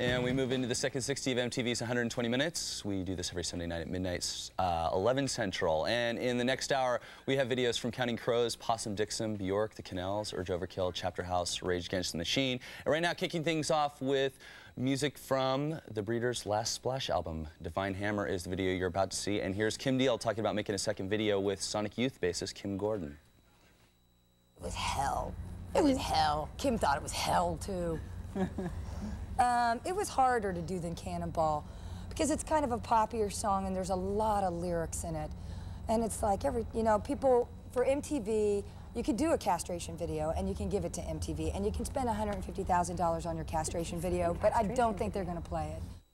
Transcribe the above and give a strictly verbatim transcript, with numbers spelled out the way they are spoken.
And we move into the second sixty of M T V's one hundred twenty minutes. We do this every Sunday night at midnight, uh, eleven Central. And in the next hour, we have videos from Counting Crows, Possum Dixon, Bjork, The Canals, Urge Overkill, Chapter House, Rage Against the Machine. And right now, kicking things off with music from the Breeders' Last Splash album. Divine Hammer is the video you're about to see. And here's Kim Deal talking about making a second video with Sonic Youth bassist Kim Gordon. It was hell. It was hell. Kim thought it was hell, too. um, it was harder to do than Cannonball because it's kind of a poppier song and there's a lot of lyrics in it. And it's like every, you know, people, for M T V, you could do a castration video and you can give it to M T V and you can spend one hundred fifty thousand dollars on your castration video, but I don't think they're going to play it.